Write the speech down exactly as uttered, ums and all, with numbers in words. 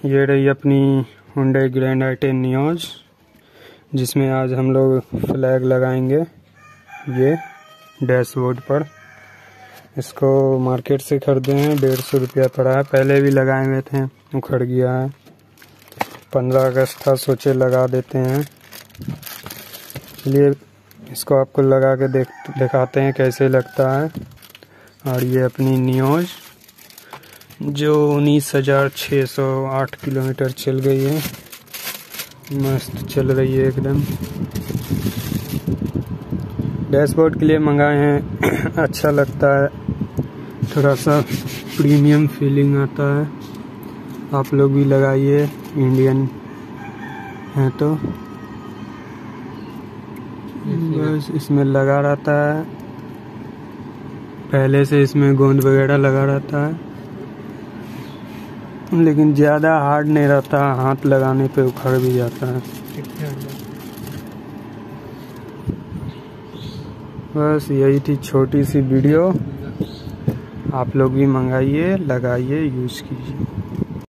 ये रही अपनी Hyundai Grand i ten Nios, जिसमें आज हम लोग फ्लैग लगाएंगे ये डैशबोर्ड पर। इसको मार्केट से खरीदे हैं, डेढ़ सौ रुपया पड़ा है। पहले भी लगाए हुए थे, उखड़ गया है। पंद्रह अगस्त था, सोचे लगा देते हैं। चलिए इसको आपको लगा के देख दिखाते हैं कैसे लगता है। और ये अपनी नियोज जो उन्नीस हजार छः सौ आठ किलोमीटर चल गई है, मस्त चल रही है एकदम। डैशबोर्ड के लिए मंगाए हैं, अच्छा लगता है, थोड़ा सा प्रीमियम फीलिंग आता है। आप लोग भी लगाइए, इंडियन है तो। बस इसमें लगा रहता है, पहले से इसमें गोंद वगैरह लगा रहता है, लेकिन ज़्यादा हार्ड नहीं रहता, हाथ लगाने पे उखड़ भी जाता है। बस यही थी छोटी सी वीडियो। आप लोग भी मंगाइए, लगाइए, यूज़ कीजिए।